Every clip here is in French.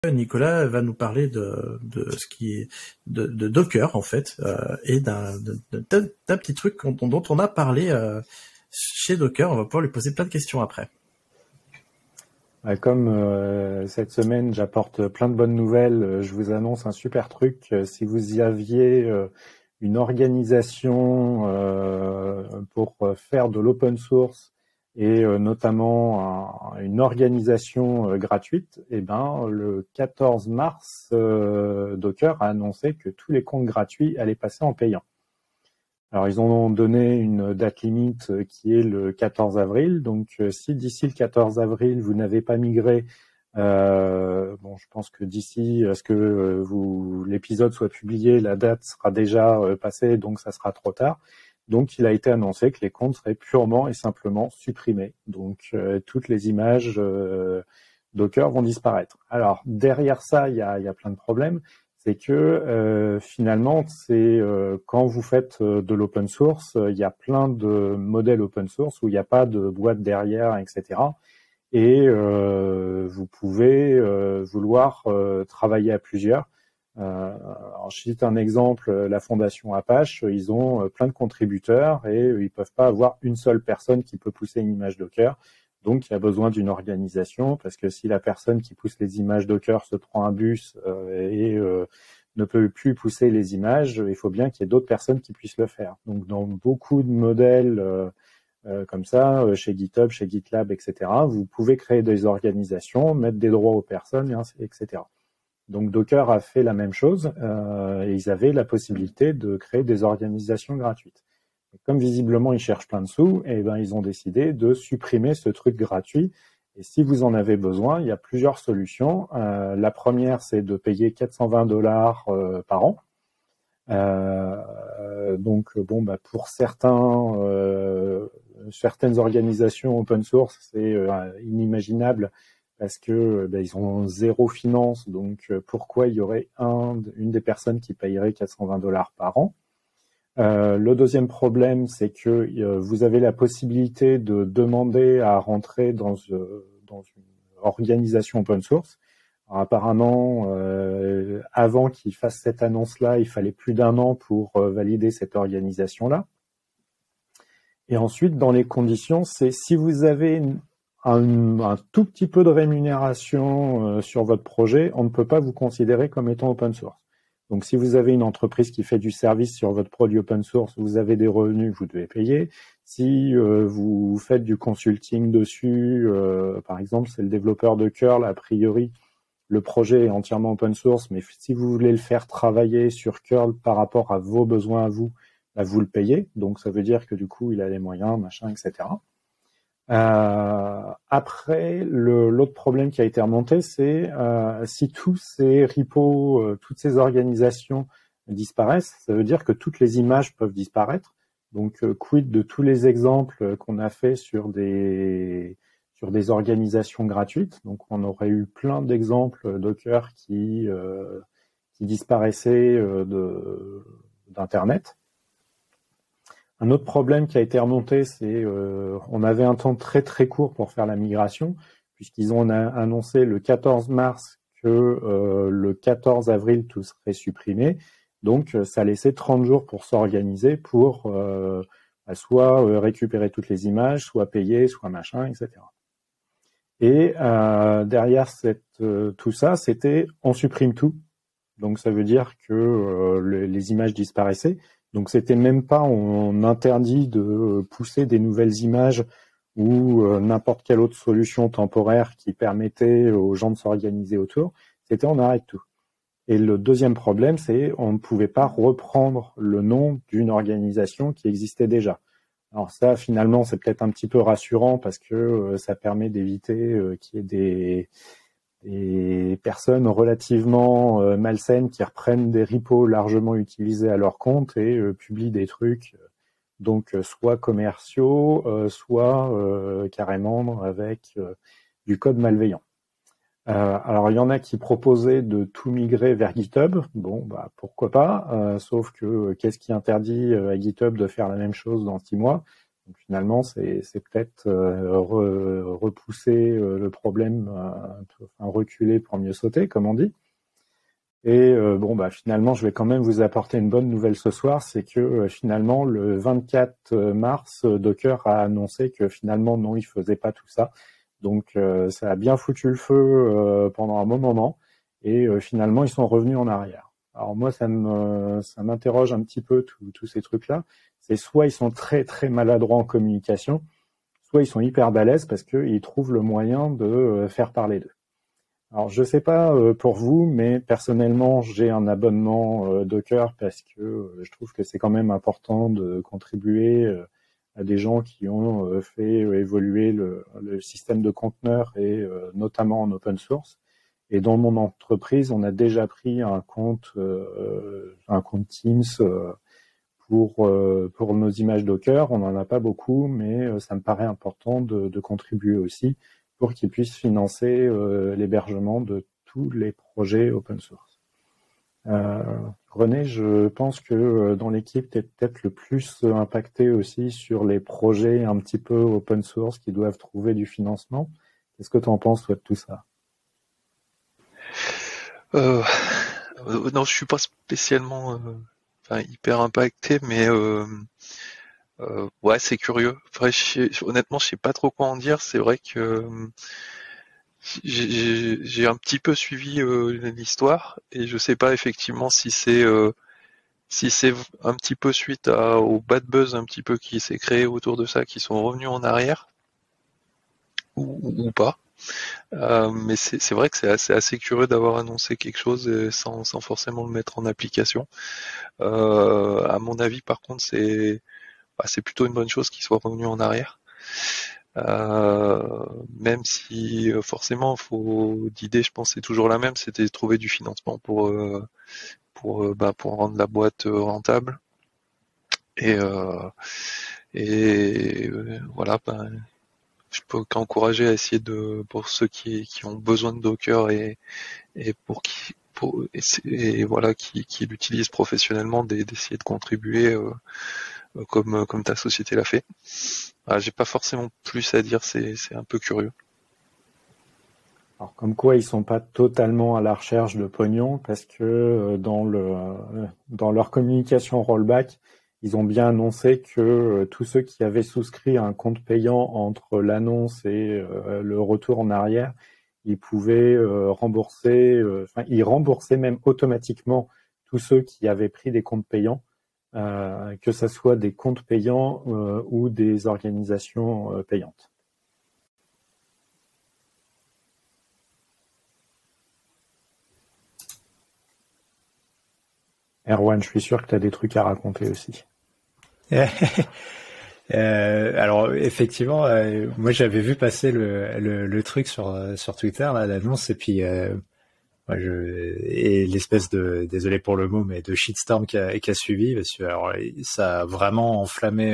Nicolas va nous parler de ce qui est de Docker en fait et d'un petit truc dont on a parlé chez Docker. On va pouvoir lui poser plein de questions après. Comme cette semaine j'apporte plein de bonnes nouvelles, je vous annonce un super truc. Si vous y aviez une organisation pour faire de l'open source et notamment une organisation gratuite, et ben le 14 mars, Docker a annoncé que tous les comptes gratuits allaient passer en payant. Alors ils ont donné une date limite qui est le 14 avril, donc si d'ici le 14 avril vous n'avez pas migré, bon je pense que d'ici à ce que l'épisode soit publié, la date sera déjà passée, donc ça sera trop tard. Donc il a été annoncé que les comptes seraient purement et simplement supprimés. Donc toutes les images Docker vont disparaître. Alors derrière ça, il y a plein de problèmes. C'est que finalement, quand vous faites de l'open source, il y a plein de modèles open source où il n'y a pas de boîte derrière, etc. Et vous pouvez vouloir travailler à plusieurs. Alors, je cite un exemple, la fondation Apache, ils ont plein de contributeurs et ils peuvent pas avoir une seule personne qui peut pousser une image Docker. Donc, il y a besoin d'une organisation parce que si la personne qui pousse les images Docker se prend un bus et ne peut plus pousser les images, il faut bien qu'il y ait d'autres personnes qui puissent le faire. Donc, dans beaucoup de modèles comme ça, chez GitHub, chez GitLab, etc., vous pouvez créer des organisations, mettre des droits aux personnes, etc. Donc Docker a fait la même chose et ils avaient la possibilité de créer des organisations gratuites. Et comme visiblement ils cherchent plein de sous, et ben ils ont décidé de supprimer ce truc gratuit. Et si vous en avez besoin, il y a plusieurs solutions. La première, c'est de payer $420 par an. Donc bon, bah, pour certaines organisations open source, c'est inimaginable parce que ils ont zéro finance, donc pourquoi il y aurait une des personnes qui payerait $420 par an? Le deuxième problème, c'est que vous avez la possibilité de demander à rentrer dans une organisation open source. Alors, apparemment, avant qu'ils fassent cette annonce-là, il fallait plus d'1 an pour valider cette organisation-là. Et ensuite, dans les conditions, c'est si vous avez un tout petit peu de rémunération sur votre projet, on ne peut pas vous considérer comme étant open source. Donc, si vous avez une entreprise qui fait du service sur votre produit open source, vous avez des revenus, vous devez payer. Si vous faites du consulting dessus, par exemple, c'est le développeur de curl, a priori, le projet est entièrement open source, mais si vous voulez le faire travailler sur curl par rapport à vos besoins à vous, bah, vous le payez. Donc, ça veut dire que du coup, il a les moyens, machin, etc. Après, l'autre problème qui a été remonté, c'est si tous ces repos, toutes ces organisations disparaissent, ça veut dire que toutes les images peuvent disparaître. Donc, quid de tous les exemples qu'on a fait sur des organisations gratuites. Donc, on aurait eu plein d'exemples Docker qui disparaissaient d'Internet. Un autre problème qui a été remonté, c'est on avait un temps très très court pour faire la migration, puisqu'ils ont annoncé le 14 mars que le 14 avril tout serait supprimé. Donc ça laissait 30 jours pour s'organiser pour soit récupérer toutes les images, soit payer, soit machin, etc. Et derrière tout ça, c'était on supprime tout. Donc ça veut dire que les images disparaissaient. Donc c'était même pas on interdit de pousser des nouvelles images ou n'importe quelle autre solution temporaire qui permettait aux gens de s'organiser autour. C'était on arrête tout. Et le deuxième problème, c'est on ne pouvait pas reprendre le nom d'une organisation qui existait déjà. Alors ça, finalement, c'est peut-être un petit peu rassurant parce que ça permet d'éviter qu'il y ait des personnes relativement malsaines qui reprennent des repos largement utilisés à leur compte et publient des trucs donc soit commerciaux, soit carrément avec du code malveillant. Alors il y en a qui proposaient de tout migrer vers GitHub. Bon, bah pourquoi pas. Sauf que qu'est-ce qui interdit à GitHub de faire la même chose dans 6 mois? Donc, finalement, c'est peut-être repousser le problème, reculer pour mieux sauter, comme on dit. Et finalement, je vais quand même vous apporter une bonne nouvelle ce soir, c'est que finalement, le 24 mars, Docker a annoncé que finalement, non, il faisait pas tout ça. Donc, ça a bien foutu le feu pendant un bon moment, et finalement, ils sont revenus en arrière. Alors moi, ça m'interroge un petit peu tous ces trucs-là. C'est soit ils sont très très maladroits en communication, soit ils sont hyper balèzes parce qu'ils trouvent le moyen de faire parler d'eux. Alors, je sais pas pour vous, mais personnellement, j'ai un abonnement Docker parce que je trouve que c'est quand même important de contribuer à des gens qui ont fait évoluer le système de conteneurs et notamment en open source. Et dans mon entreprise, on a déjà pris un compte Teams pour nos images Docker. On n'en a pas beaucoup, mais ça me paraît important de contribuer aussi pour qu'ils puissent financer l'hébergement de tous les projets open source. René, je pense que dans l'équipe, tu es peut-être le plus impacté aussi sur les projets un petit peu open source qui doivent trouver du financement. Qu'est-ce que tu en penses, toi, de tout ça? Non, je suis pas spécialement hyper impacté, mais ouais, c'est curieux. Après, honnêtement, je sais pas trop quoi en dire. C'est vrai que j'ai un petit peu suivi l'histoire et je sais pas effectivement si c'est un petit peu suite au bad buzz un petit peu qui s'est créé autour de ça, qui sont revenus en arrière ou pas. Mais c'est vrai que c'est assez curieux d'avoir annoncé quelque chose sans forcément le mettre en application. À mon avis, par contre, c'est plutôt une bonne chose qu'ils soient revenus en arrière. Même si forcément, l'idée, je pense, c'est toujours la même, c'était de trouver du financement pour rendre la boîte rentable. Et voilà, je peux qu'encourager à essayer pour ceux qui ont besoin de Docker et voilà, qui l'utilisent professionnellement, d'essayer de contribuer comme ta société l'a fait. J'ai pas forcément plus à dire, c'est un peu curieux. Alors, comme quoi, ils sont pas totalement à la recherche de pognon parce que dans leur communication rollback, ils ont bien annoncé que tous ceux qui avaient souscrit un compte payant entre l'annonce et le retour en arrière, ils pouvaient rembourser, ils remboursaient même automatiquement tous ceux qui avaient pris des comptes payants, que ce soit des comptes payants ou des organisations payantes. Erwan, je suis sûr que tu as des trucs à raconter aussi. Alors effectivement, moi j'avais vu passer le truc sur Twitter, là, l'annonce, et puis et l'espèce de, désolé pour le mot, mais de shitstorm qui a suivi, parce que alors ça a vraiment enflammé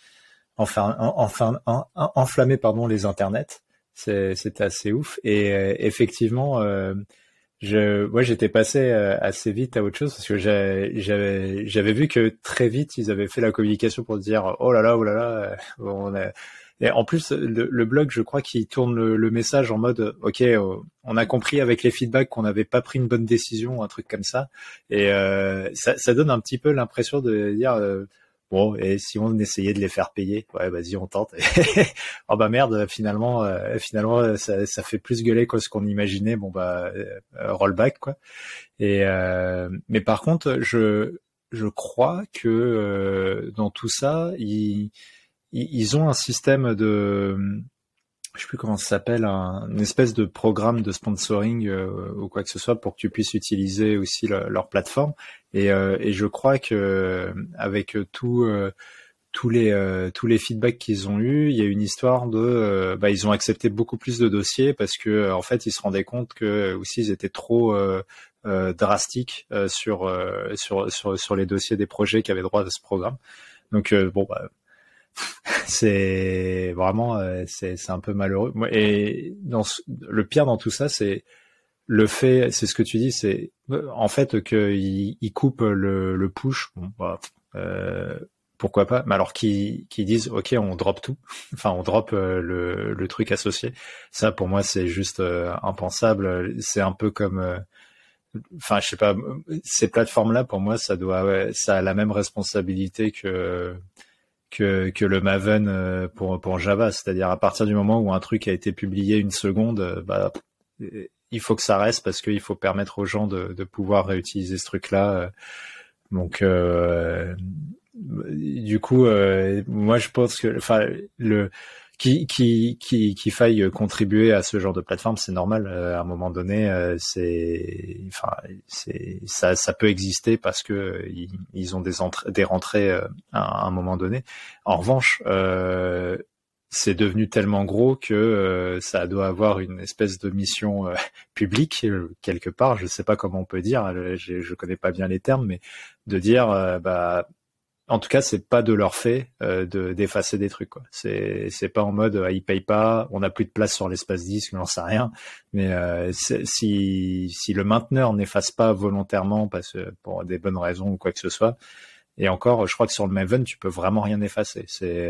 les internets. C'était assez ouf, et effectivement j'étais passé assez vite à autre chose parce que j'avais vu que très vite ils avaient fait la communication pour dire oh là là, et en plus le blog, je crois qu'il tourne le message en mode ok, on a compris avec les feedbacks qu'on n'avait pas pris une bonne décision, un truc comme ça, et ça donne un petit peu l'impression de dire bon, et si on essayait de les faire payer, ouais, vas-y, on tente. Oh bah merde, finalement, ça fait plus gueuler que ce qu'on imaginait. Bon bah, rollback quoi. Et mais par contre, je crois que dans tout ça, ils ont un système de, je sais plus comment ça s'appelle, une espèce de programme de sponsoring ou quoi que ce soit pour que tu puisses utiliser aussi leur plateforme. Et je crois que avec tous les feedbacks qu'ils ont eu, il y a une histoire de ils ont accepté beaucoup plus de dossiers parce que en fait ils se rendaient compte que aussi ils étaient trop drastiques sur les dossiers des projets qui avaient droit à ce programme. Donc c'est vraiment c'est un peu malheureux. Et le pire dans tout ça, c'est le fait, c'est ce que tu dis, c'est en fait qu'il coupe le push pourquoi pas. Mais alors qui disent ok, on drop tout, enfin on drop le truc associé. Ça pour moi c'est juste impensable. C'est un peu comme enfin je sais pas, ces plateformes là pour moi ça a la même responsabilité que le Maven pour Java, c'est-à-dire à partir du moment où un truc a été publié une seconde, bah il faut que ça reste parce qu'il faut permettre aux gens de pouvoir réutiliser ce truc-là. Donc du coup moi je pense que enfin qu'il faille contribuer à ce genre de plateforme, c'est normal. À un moment donné, ça peut exister parce que ils ont des rentrées à un moment donné. En revanche, c'est devenu tellement gros que ça doit avoir une espèce de mission publique quelque part. Je sais pas comment on peut dire. Je connais pas bien les termes, mais de dire bah en tout cas, c'est pas de leur fait d'effacer des trucs, quoi. C'est pas en mode ils payent pas, on n'a plus de place sur l'espace disque, j'en sais rien. Mais si le mainteneur n'efface pas volontairement parce que pour des bonnes raisons ou quoi que ce soit, et encore, je crois que sur le Maven, tu peux vraiment rien effacer.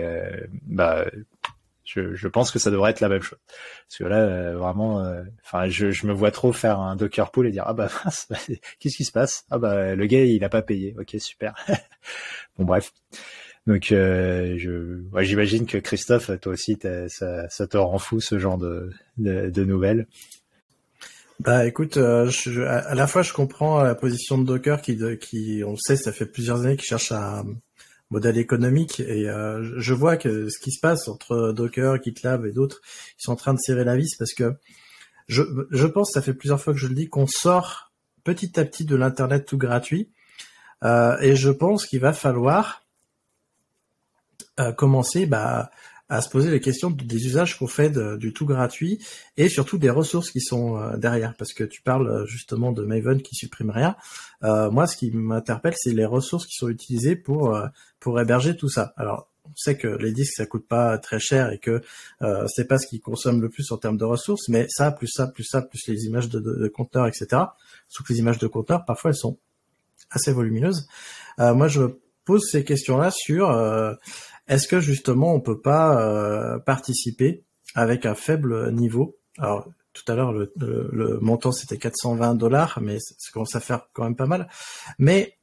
Je pense que ça devrait être la même chose. Parce que là, vraiment, enfin, je me vois trop faire un Docker pull et dire ah bah mince, qu'est-ce qui se passe? Ah bah le gars il a pas payé. Ok, super. Bon bref. Donc j'imagine que Christophe, toi aussi, ça te rend fou ce genre de nouvelles. Bah écoute, à la fois je comprends la position de Docker qui on le sait, ça fait plusieurs années qu'il cherche un modèle économique et je vois que ce qui se passe entre Docker, GitLab et d'autres, ils sont en train de serrer la vis parce que je pense, ça fait plusieurs fois que je le dis, qu'on sort petit à petit de l'internet tout gratuit et je pense qu'il va falloir commencer à se poser les questions des usages qu'on fait du tout gratuit et surtout des ressources qui sont derrière, parce que tu parles justement de Maven qui supprime rien. Moi, ce qui m'interpelle, c'est les ressources qui sont utilisées pour héberger tout ça. Alors, on sait que les disques, ça coûte pas très cher et que c'est pas ce qui consomme le plus en termes de ressources, mais ça, plus les images de conteneurs, etc. Sauf que les images de conteneurs, parfois, elles sont assez volumineuses. Moi, je me pose ces questions-là sur est-ce que justement on peut pas participer avec un faible niveau. Alors tout à l'heure le montant c'était $420, mais ça commence à faire quand même pas mal. Mais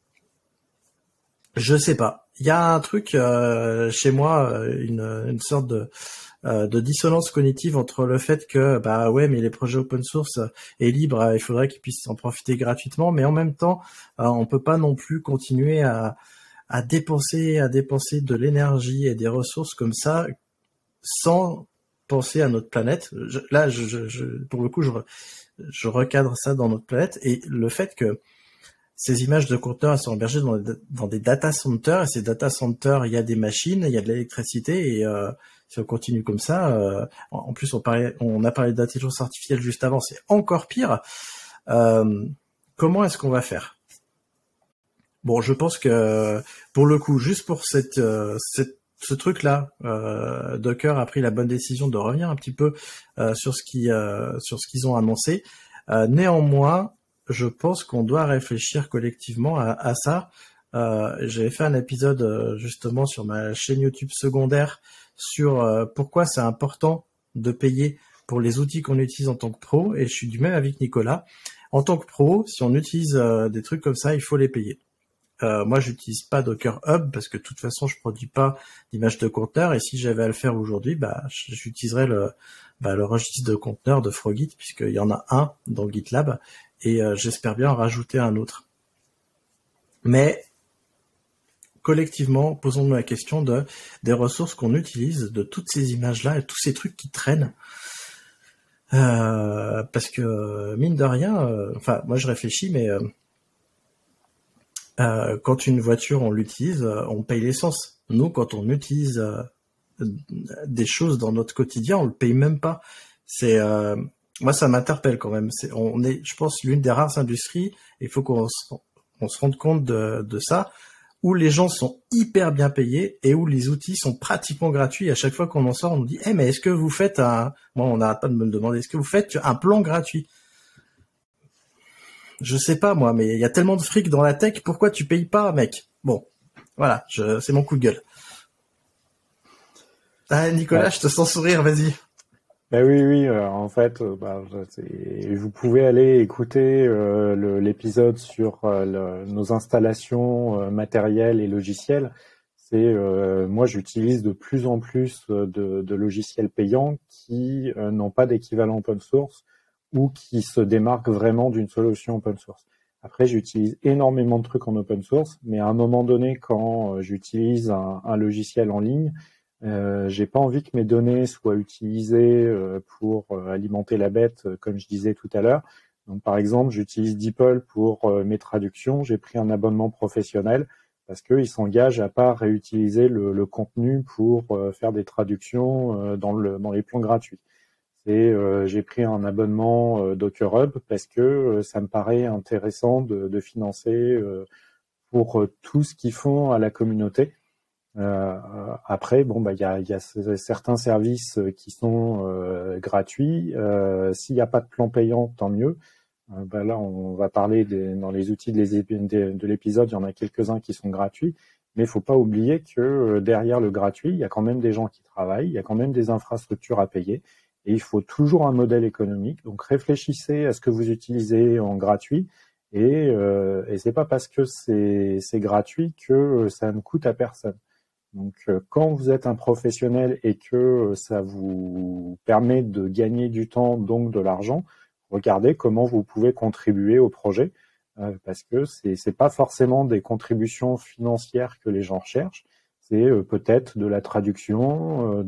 je sais pas. Il y a un truc chez moi, une sorte de dissonance cognitive entre le fait que bah ouais mais les projets open source et libres, il faudrait qu'ils puissent en profiter gratuitement, mais en même temps on peut pas non plus continuer à dépenser de l'énergie et des ressources comme ça sans penser à notre planète. Pour le coup, je recadre ça dans notre planète et le fait que ces images de conteneurs sont hébergées dans des data centers et ces data centers, il y a des machines, il y a de l'électricité et si on continue comme ça, en plus on a parlé d'intelligence artificielle juste avant, c'est encore pire. Comment est-ce qu'on va faire? Bon, je pense que pour le coup, juste pour ce truc-là, Docker a pris la bonne décision de revenir un petit peu sur ce qu'ils ont annoncé. Néanmoins, je pense qu'on doit réfléchir collectivement à ça. J'avais fait un épisode justement sur ma chaîne YouTube secondaire sur pourquoi c'est important de payer pour les outils qu'on utilise en tant que pro, et je suis du même avis que Nicolas. En tant que pro, si on utilise des trucs comme ça, il faut les payer. Moi, j'utilise pas Docker Hub parce que de toute façon, je produis pas d'images de conteneurs, et si j'avais à le faire aujourd'hui, j'utiliserais le registre de conteneurs de Frogit, puisqu'il y en a un dans GitLab, et j'espère bien en rajouter un autre. Mais collectivement, posons-nous la question des ressources qu'on utilise, de toutes ces images-là et tous ces trucs qui traînent. Parce que mine de rien, moi je réfléchis, mais quand une voiture on l'utilise, on paye l'essence. Nous, quand on utilise des choses dans notre quotidien, on le paye même pas. Moi ça m'interpelle quand même. On est, je pense, l'une des rares industries. Il faut qu'on se rende compte de ça, où les gens sont hyper bien payés et où les outils sont pratiquement gratuits. À chaque fois qu'on en sort, on nous dit mais est-ce que vous faites moi on n'arrête pas de me le demander, est-ce que vous faites un plan gratuit? Je sais pas moi, mais il y a tellement de fric dans la tech, pourquoi tu payes pas, mec? Bon, Voilà, c'est mon coup de gueule. Ah, Nicolas, Ouais. je te sens sourire, vas-y. Ben oui, en fait, vous pouvez aller écouter l'épisode sur nos installations matérielles et logicielles. Moi, j'utilise de plus en plus de logiciels payants qui n'ont pas d'équivalent open source ou qui se démarquent vraiment d'une solution open source. Après, j'utilise énormément de trucs en open source, mais à un moment donné, quand j'utilise un logiciel en ligne, j'ai pas envie que mes données soient utilisées pour alimenter la bête, comme je disais tout à l'heure. Donc, par exemple, j'utilise DeepL pour mes traductions. J'ai pris un abonnement professionnel parce qu'ils s'engagent à pas réutiliser le contenu pour faire des traductions dans les plans gratuits. J'ai pris un abonnement Docker Hub parce que ça me paraît intéressant de financer pour tout ce qu'ils font à la communauté. Après, il y a certains services qui sont gratuits. S'il n'y a pas de plan payant, tant mieux. Là, on va parler dans les outils de l'épisode, il y en a quelques-uns qui sont gratuits. Mais il faut pas oublier que derrière le gratuit, il y a quand même des gens qui travaillent, il y a quand même des infrastructures à payer. Et il faut toujours un modèle économique. Donc réfléchissez à ce que vous utilisez en gratuit. Et c'est pas parce que c'est gratuit que ça ne coûte à personne. Donc, quand vous êtes un professionnel et que ça vous permet de gagner du temps, donc de l'argent, regardez comment vous pouvez contribuer au projet, parce que c'est pas forcément des contributions financières que les gens recherchent, c'est peut-être de la traduction,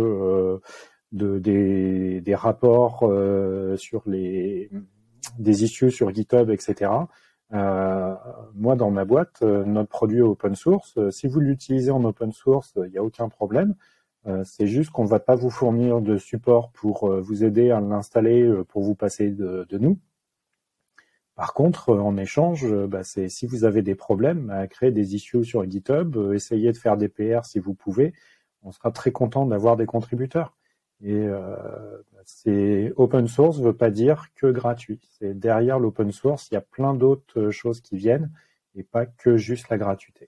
des rapports sur des issues sur GitHub, etc. Moi, dans ma boîte, notre produit est open source. Si vous l'utilisez en open source, il n'y a aucun problème. C'est juste qu'on ne va pas vous fournir de support pour vous aider à l'installer, pour vous passer de nous. Par contre, en échange, c'est si vous avez des problèmes, créer des issues sur GitHub, essayez de faire des PR si vous pouvez. On sera très content d'avoir des contributeurs. Et c'est open source veut pas dire que gratuit. C'est derrière l'open source, il y a plein d'autres choses qui viennent et pas que juste la gratuité.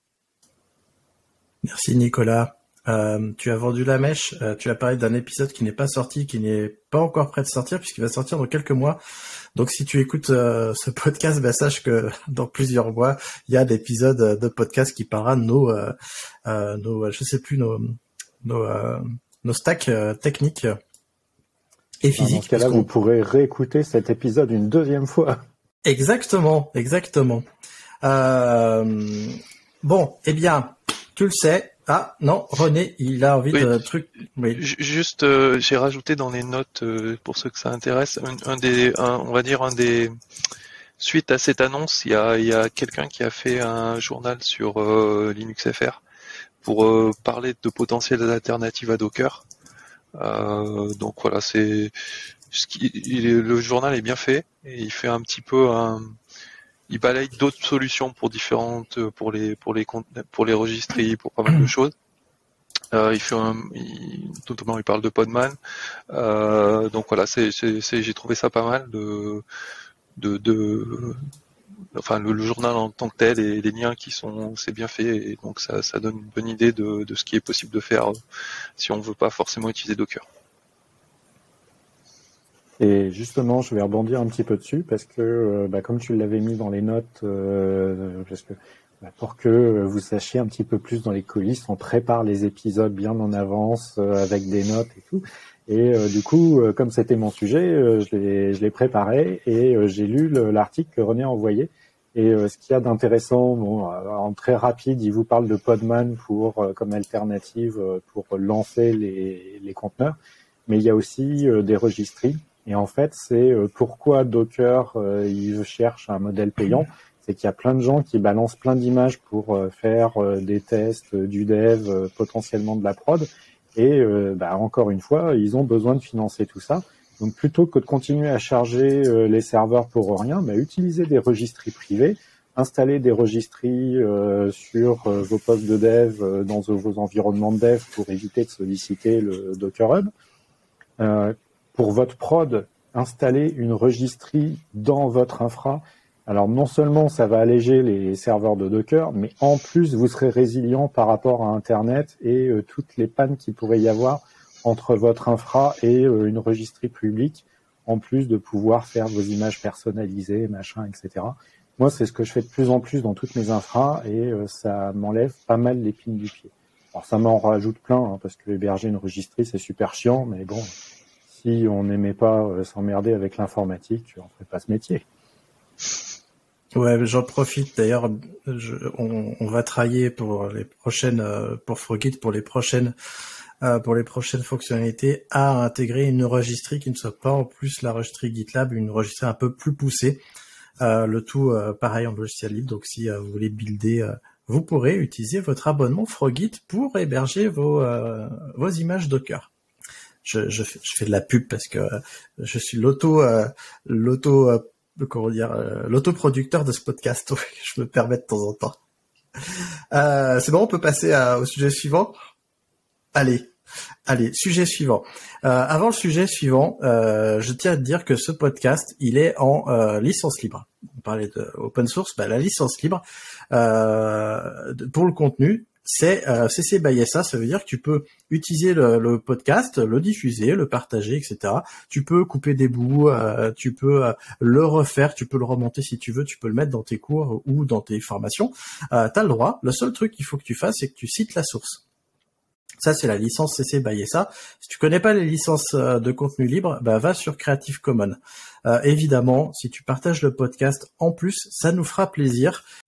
Merci Nicolas. Tu as vendu la mèche. Tu as parlé d'un épisode qui n'est pas sorti, qui n'est pas encore prêt de sortir puisqu'il va sortir dans quelques mois. Donc si tu écoutes ce podcast, sache que dans plusieurs mois, il y a d'épisodes de podcast qui parlera de nos stacks techniques et physiques. Dans ce cas-là, vous pourrez réécouter cet épisode une deuxième fois. Exactement. Bon, eh bien, tu le sais. Ah non, René, il a envie de truc. Oui. Juste, j'ai rajouté dans les notes pour ceux que ça intéresse, on va dire un des suite à cette annonce, il y a quelqu'un qui a fait un journal sur Linux FR pour parler de potentielles alternatives à Docker. Donc voilà, le journal est bien fait et il fait un petit peu il balaye d'autres solutions pour les registries, pour pas mal de choses. Notamment il parle de Podman. Donc voilà, j'ai trouvé ça pas mal enfin le journal en tant que tel et les liens c'est bien fait et donc ça donne une bonne idée de ce qui est possible de faire si on veut pas forcément utiliser Docker. Et justement, je vais rebondir un petit peu dessus parce que, comme tu l'avais mis dans les notes, pour que vous sachiez un petit peu plus dans les coulisses, on prépare les épisodes bien en avance avec des notes et tout. Et du coup, comme c'était mon sujet, je l'ai préparé et j'ai lu l'article que René a envoyé. Et ce qu'il y a d'intéressant, en très rapide, il vous parle de Podman comme alternative pour lancer les conteneurs, mais il y a aussi des registries. Et en fait, c'est pourquoi Docker il cherche un modèle payant, c'est qu'il y a plein de gens qui balancent plein d'images pour faire des tests, du dev, potentiellement de la prod. Et encore une fois, ils ont besoin de financer tout ça. Donc plutôt que de continuer à charger les serveurs pour rien, utilisez des registries privées, installez des registries sur vos postes de dev dans vos environnements de dev pour éviter de solliciter le Docker Hub. Pour votre prod, installez une registrie dans votre infra Alors non seulement ça va alléger les serveurs de Docker, mais en plus vous serez résilient par rapport à Internet et toutes les pannes qu'il pourrait y avoir entre votre infra et une registrie publique, en plus de pouvoir faire vos images personnalisées, machin, etc. Moi, c'est ce que je fais de plus en plus dans toutes mes infras et ça m'enlève pas mal l'épine du pied. Alors ça m'en rajoute plein, hein, parce que héberger une registrie, c'est super chiant, mais bon, si on n'aimait pas s'emmerder avec l'informatique, on ferait pas ce métier. Ouais, j'en profite d'ailleurs. On va travailler pour les prochaines, pour Frogit, pour les prochaines fonctionnalités, à intégrer une registrie qui ne soit pas en plus la registrie GitLab, une registrie un peu plus poussée. Le tout pareil en logiciel libre. Donc si vous voulez builder, vous pourrez utiliser votre abonnement Frogit pour héberger vos images Docker. Je fais de la pub parce que je suis l'autoproducteur de ce podcast. Je me permets de temps en temps. C'est bon, on peut passer au sujet suivant. Allez, sujet suivant. Avant le sujet suivant, je tiens à te dire que ce podcast, il est en licence libre. On parlait de open source, la licence libre pour le contenu, c'est CC by SA. Ça veut dire que tu peux utiliser le podcast, le diffuser, le partager, etc. Tu peux couper des bouts, tu peux le refaire, tu peux le remonter si tu veux, tu peux le mettre dans tes cours ou dans tes formations. T'as le droit. Le seul truc qu'il faut que tu fasses, c'est que tu cites la source. Ça, c'est la licence CC by SA. Si tu connais pas les licences de contenu libre, va sur Creative Commons. Évidemment, si tu partages le podcast, en plus, ça nous fera plaisir.